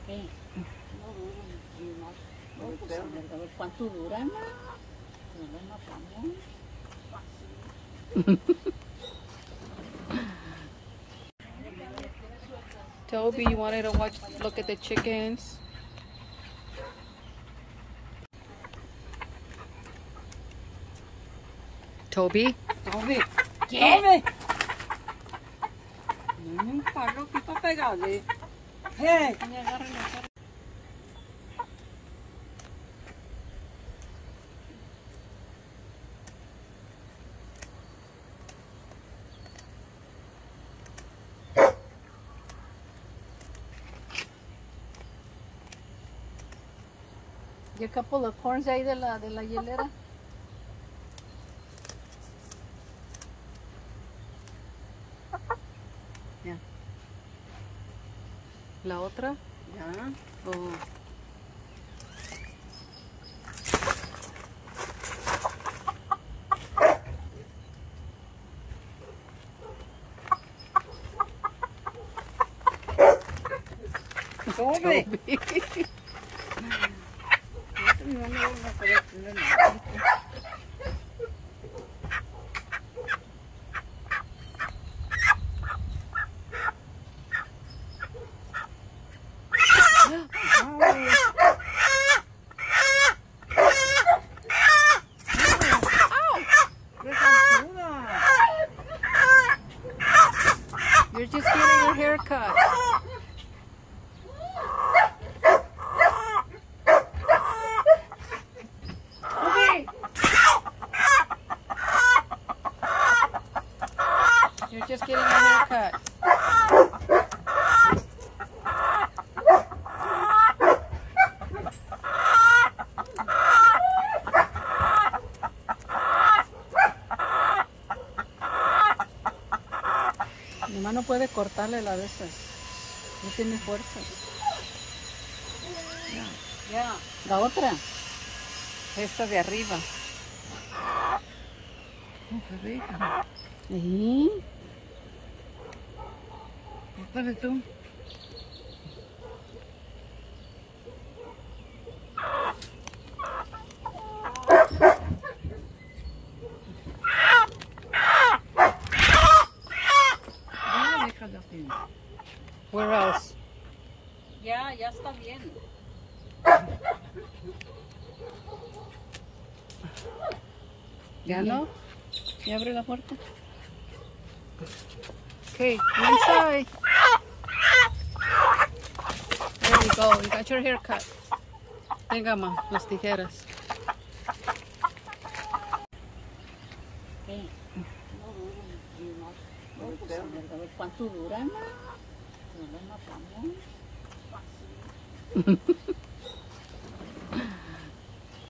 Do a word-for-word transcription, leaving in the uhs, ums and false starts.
¿Qué? No duro, no. No, pues, a ver, a ver cuánto duran. Duran más jamón. Toby, you wanted to watch, look at the chickens. Toby? Toby, ¿Qué? Toby. No me palo aquí para pegarle. Hey. Y a couple of corns ahí de la, de la hielera. Ya. ¿La otra? Ya. Oh. Toby. Toby. You're just getting a haircut. You're just getting a haircut. Mi mamá no puede cortarle la de esas. No tiene fuerza. Ya. Ya. La otra. Esta de arriba. ¿Sí? Córtale tú. Ya, déjalo así. Where else? Ya, ya está bien. ¿Ya no? ¿Ya abre la puerta? Okay, inside. There you go. You got your haircut. Venga, ma, las tijeras. ¿Qué? No duran, no. No, pues, a ver, a ver cuánto duran. Duran más jamón.